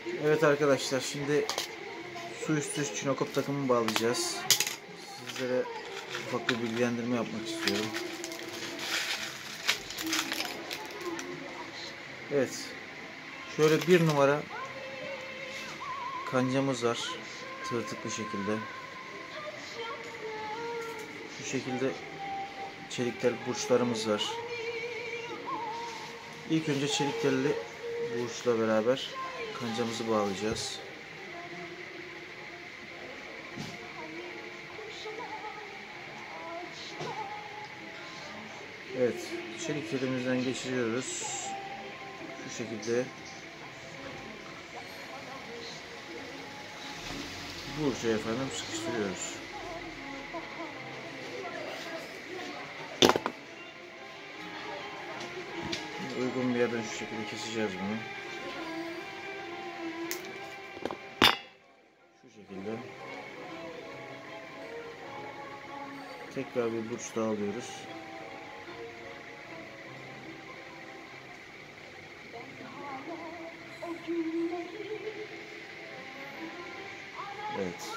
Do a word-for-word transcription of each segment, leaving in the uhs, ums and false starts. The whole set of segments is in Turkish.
Evet arkadaşlar, şimdi su üstü çinokop takımını bağlayacağız. Sizlere ufak bir bilgilendirme yapmak istiyorum. Evet, şöyle bir numara kancamız var, tırtıklı şekilde. Şu şekilde çelik tel burçlarımız var. İlk önce çelik telli burçla beraber kancamızı bağlayacağız. Evet, çelik telimizden geçiriyoruz. Şu şekilde burcu efendim sıkıştırıyoruz. Uygun bir yerden şu şekilde keseceğiz bunu. Şu şekilde. Tekrar bir burç daha alıyoruz. Evet.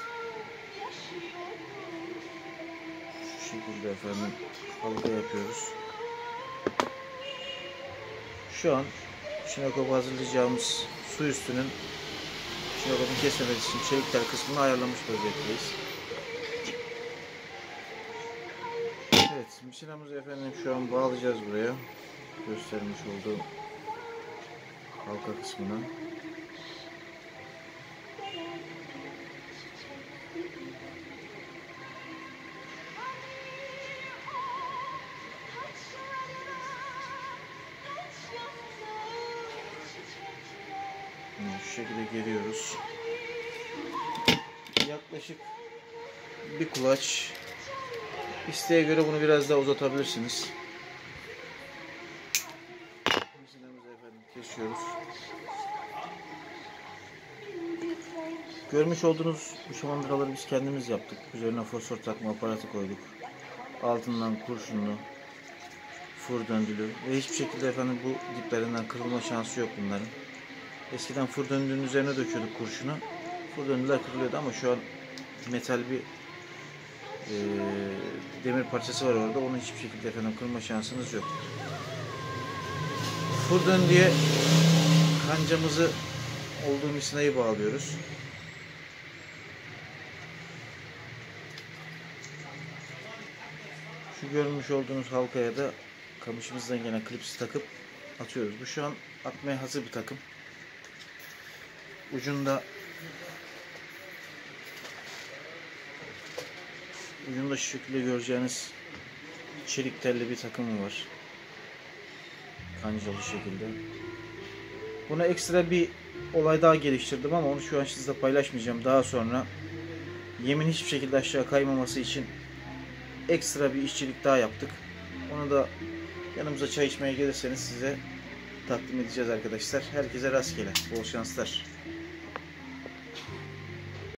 Şu şekilde efendim halka yapıyoruz. Şu an çinokop hazırlayacağımız su üstünün çinokopun kesmemesi için çelik tel kısmını ayarlamış vaziyetteyiz. Evet, misinamızı efendim şu an bağlayacağız buraya. Göstermiş olduğum halka kısmına. Şu şekilde geriyoruz. Yaklaşık bir kulaç. İsteğe göre bunu biraz daha uzatabilirsiniz. Misinamızı efendim kesiyoruz. Görmüş olduğunuz bu şamandıraları biz kendimiz yaptık. Üzerine fosfor takma aparatı koyduk. Altından kurşunlu, fır döndülü ve hiçbir şekilde efendim bu diplerinden kırılma şansı yok bunların. Eskiden fır döndüğünün üzerine döküyorduk kurşunu. Fır döndüler kırılıyordu ama şu an metal bir e, demir parçası var orada. Onun hiçbir şekilde efendim kırılma şansınız yok. Fır döndüye kancamızı olduğu misinayı bağlıyoruz. Şu görmüş olduğunuz halkaya da kamışımızdan gelen klipsi takıp atıyoruz. Bu şu an atmaya hazır bir takım. Ucunda ucunda şu şekilde göreceğiniz çelik telli bir takımı var. Kancalı şekilde. Buna ekstra bir olay daha geliştirdim ama onu şu an sizle paylaşmayacağım. Daha sonra yemin hiçbir şekilde aşağı kaymaması için ekstra bir işçilik daha yaptık. Onu da yanımıza çay içmeye gelirseniz size takdim edeceğiz arkadaşlar. Herkese rastgele, bol şanslar.